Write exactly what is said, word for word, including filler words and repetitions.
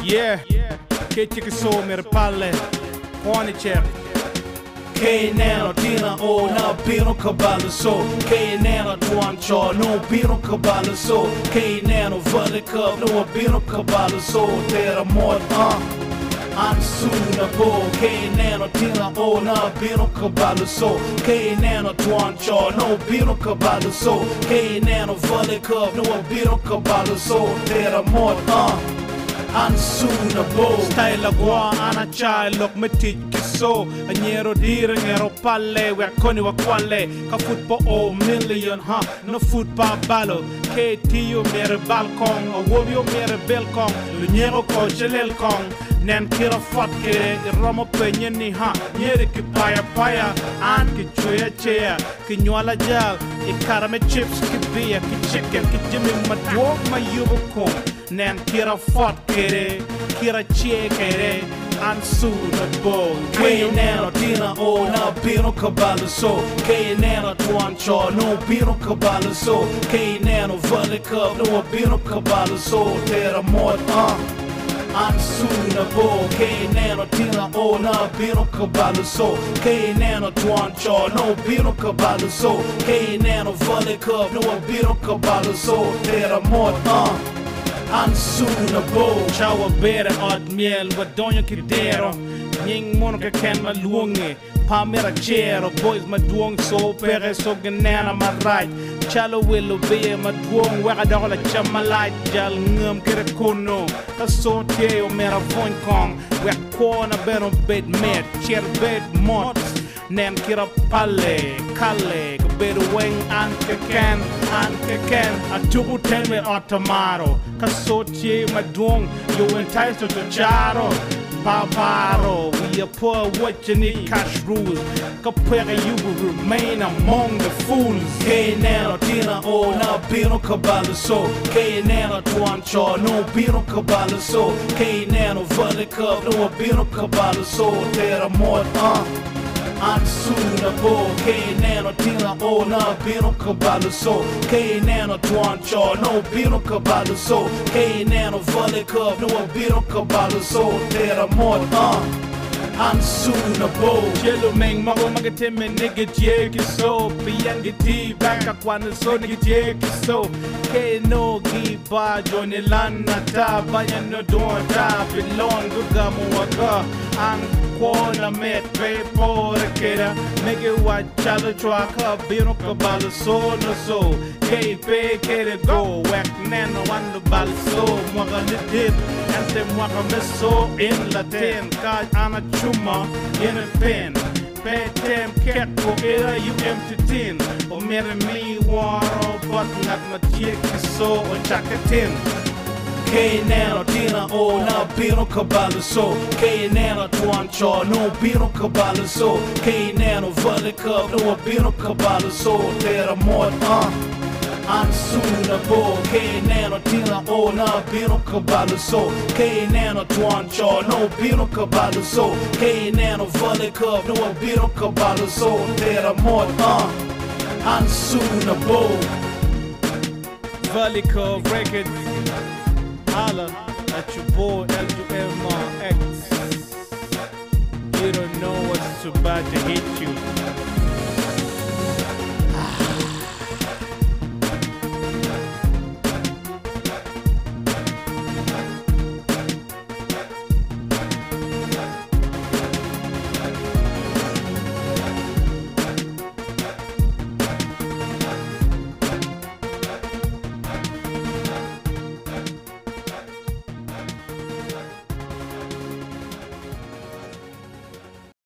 Yeah, che ci so mere palle, buoni certi. Che nero tina o na pino cabalo so. Che nero tuancho no pino cabalo so. Che nero vale cup no pino cabalo so. Tera mod ah ansuna po. Che nero tina o na pino cabalo so. Che nero tuancho no pino cabalo so. Che nero vale cup no pino cabalo so. Tera mod ah ansuna po. Style gua ana chai lok metic so. Anyero dire ngero palle we Acoli wa quale. Ka football o million ha no football ballo. Che tio mere balcon o wobio mere belcon. Lunyero ko jelel kong. Nen kira fat ke romo penye ni ha. Nyere ki paya paya an ki choya chea. Ki nywala jal i karame chips ki beer ki chicken ki jimmy madwok ma yubo kong. Nen kira fat kere kira che kere ansu na bo. Che nero tina o na pino cabalo so. Che nero tuancho no pino cabalo so. Che nero vale cup no pino cabalo so. Tera mod ah ansu na bo. Che nero tina o na pino cabalo so. Che nero tuancho no pino cabalo so. Che nero vale cup no pino cabalo so. Tera mod ah ansuna bo. Ciao bere od miel wadonyo kidero. Nying mono ke ken maluonge. Pamera chero boys maduong so pere so ganana ma right. Chalo willow be maduong waka dola chamalite jal ngum kere kono. Kaso tie o mera voin kong. Wek kona bero bed met cher bed mot. Nem kira palle kalle bedu weng anke ken anke ken atuku tenwe automaro. Kaso tie maduong yo entice to charo. Barbaro, we are poor what you need cash rules. Compare you will remain among the fools. Che nero tina o na pino cabalo so. Che nero tuancho no pino cabalo so. Che nero vale cup no pino cabalo so. Tera mod ah ansuna po. Che nero tina o na pino cabalo so. Che nero tuancho no pino cabalo so. Che nero vale cup no pino cabalo so. Tera mod ah ansuna po. Chelo meng mago magateme nigga jeki so. Piyan giti baka kwana so nigga jeki so. Ke no giba joni lana ta banyan no don ta pilon guga muwaga ang kona met pe por kera nigga wa chalo chwaka bino kabalo so no so. Ke pe kere go wek neno wan bal so mwaga lidit ante mwaga meso in latin ka ana chuma in a pen. Petem keko era you empty tin. O mere mi waro but not my chick so o chakatin. Che nero tina o na pino cabalo so. Che nero tuancho no pino cabalo so. Che nero vale cup no pino cabalo so. Tera mod ah ansuna bo. Che nero tina o na pino cabalo so. Che nero tuancho no pino cabalo so. Che nero vale cup no pino cabalo so. Tera mod ah ansuna bo. Valley Cove Records. Holla at your boy L U M R X. You don't know what's about to hit you.